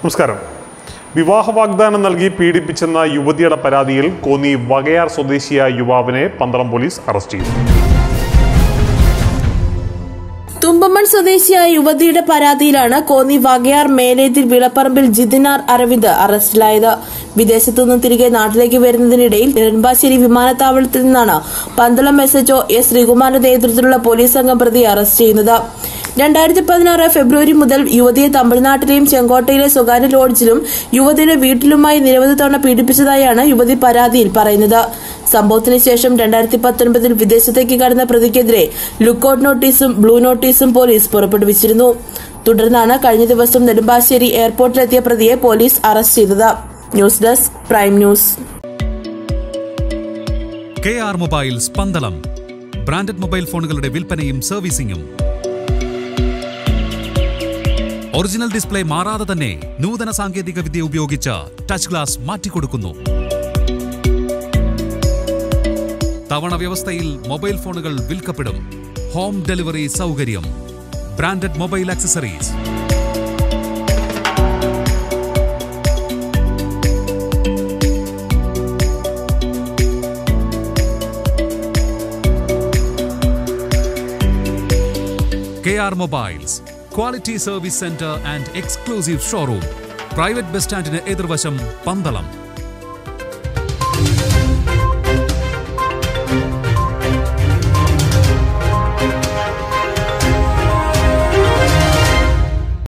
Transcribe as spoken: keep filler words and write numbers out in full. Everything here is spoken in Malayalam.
നമസ്കാരം. വിവാഹ വാഗ്ദാനം നൽകി പീഡിപ്പിച്ചെന്ന യുവതിയുടെ പരാതിയിൽ കോന്നി വകയാർ സ്വദേശിയായ യുവാവിനെ പന്തളം പോലീസ് അറസ്റ്റ് ചെയ്തു. തുമ്പമൺ സ്വദേശിയായ യുവതിയുടെ പരാതിയിലാണ് കോന്നി വകയാർ മേലേതിൽ വിളപ്പറമ്പിൽ ജിതിനാർ അരവിന്ദ് അറസ്റ്റിലായത്. വിദേശത്തുനിന്ന് തിരികെ നാട്ടിലേക്ക് വരുന്നതിനിടയിൽ നെടുമ്പാശ്ശേരി വിമാനത്താവളത്തിൽ നിന്നാണ് Pandalam S H O S ശ്രീകുമാറിന്റെ നേതൃത്വത്തിലുള്ള പോലീസ് സംഘം പ്രതിയെ അറസ്റ്റ് ചെയ്യുന്നത്. രണ്ടായിരത്തി പതിനാറ് ഫെബ്രുവരി മുതൽ യുവതിയെ തമിഴ്നാട്ടിലെയും ചെങ്കോട്ടയിലെ സ്വകാര്യ ലോഡ്ജിലും യുവതിയുടെ വീട്ടിലുമായി നിരവധി തവണ പീഡിപ്പിച്ചതായാണ് യുവതി പരാതിയിൽ പറയുന്നത്. സംഭവത്തിന് ശേഷം രണ്ടായിരത്തി പത്തൊൻപതിൽ വിദേശത്തേക്ക് കടന്ന പ്രതിക്കെതിരെ ലുക്കൌട്ട് നോട്ടീസും ബ്ലൂ നോട്ടീസും പോലീസ് പുറപ്പെടുവിച്ചിരുന്നു. തുടർന്നാണ് കഴിഞ്ഞ ദിവസം നെടുമ്പാശ്ശേരി എയർപോർട്ടിലെത്തിയ പ്രതിയെ പോലീസ് അറസ്റ്റ് ചെയ്തത്. News desk prime news. K R mobiles Pandalam branded mobile ഫോണുകളുടെ വിൽപ്പനയും സർവീസിംഗും. ഒറിജിനൽ ഡിസ്പ്ലേ മാറാതെ തന്നെ നൂതന സാങ്കേതിക വിദ്യ ഉപയോഗിച്ച് ടച്ച് ഗ്ലാസ് മാറ്റിക്കൊടുക്കുന്നു. തവണ വ്യവസ്ഥയിൽ മൊബൈൽ ഫോണുകൾ വിൽക്കപ്പെടും. ഹോം ഡെലിവറി സൗകര്യം. Branded mobile accessories. K R mobiles quality service centre and exclusive showroom. Private bus സ്റ്റാൻഡിന് എതിർവശം പന്തളം.